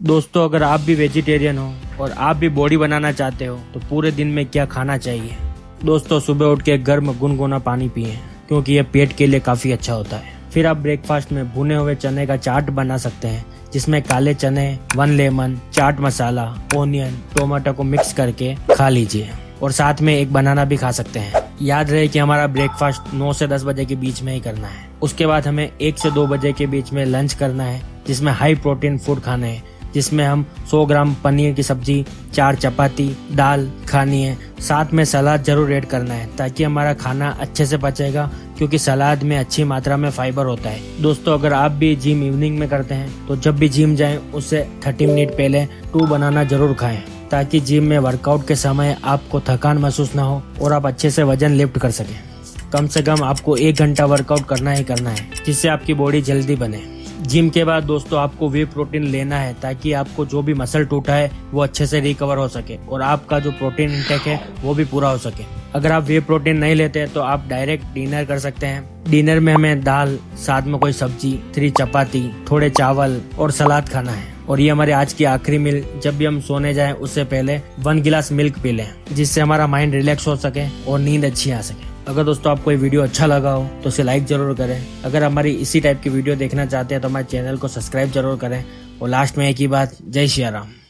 दोस्तों अगर आप भी वेजिटेरियन हो और आप भी बॉडी बनाना चाहते हो तो पूरे दिन में क्या खाना चाहिए। दोस्तों सुबह उठ के गर्म गुनगुना पानी पिए क्योंकि ये पेट के लिए काफी अच्छा होता है। फिर आप ब्रेकफास्ट में भुने हुए चने का चाट बना सकते हैं जिसमें काले चने, 1 lemon, chaat masala, onion, tomato को मिक्स करके खा लीजिए और साथ में एक बनाना भी खा सकते हैं। याद रहे कि हमारा ब्रेकफास्ट 9 से 10 बजे के बीच में ही करना है। उसके बाद हमें 1 से 2 बजे के बीच में लंच करना है जिसमें हाई प्रोटीन फूड खाना है, जिसमें हम 100 ग्राम पनीर की सब्जी, 4 चपाती, दाल खानी है। साथ में सलाद जरूर ऐड करना है ताकि हमारा खाना अच्छे से पचेगा क्योंकि सलाद में अच्छी मात्रा में फाइबर होता है। दोस्तों अगर आप भी जिम इवनिंग में करते हैं तो जब भी जिम जाएं उससे 30 मिनट पहले 2 बनाना जरूर खाएं ताकि जिम में वर्कआउट के समय आपको थकान महसूस ना हो और आप अच्छे से वजन लिफ्ट कर सकें। कम से कम आपको 1 घंटा वर्कआउट करना ही करना है जिससे आपकी बॉडी जल्दी बने। जिम के बाद दोस्तों आपको वे प्रोटीन लेना है ताकि आपको जो भी मसल टूटा है वो अच्छे से रिकवर हो सके और आपका जो प्रोटीन इंटेक है वो भी पूरा हो सके। अगर आप वे प्रोटीन नहीं लेते हैं तो आप डायरेक्ट डिनर कर सकते हैं। डिनर में हमें दाल, साथ में कोई सब्जी, 3 चपाती, थोड़े चावल और सलाद खाना है। और ये हमारे आज की आखिरी मील। जब भी हम सोने जाएं उससे पहले 1 गिलास मिल्क पी लें जिससे हमारा माइंड रिलैक्स हो सके और नींद अच्छी आ सके। अगर दोस्तों आपको ये वीडियो अच्छा लगा हो तो इसे लाइक जरूर करें। अगर हमारी इसी टाइप की वीडियो देखना चाहते हैं तो हमारे चैनल को सब्सक्राइब जरूर करें। और लास्ट में एक ही बात, जय श्री राम।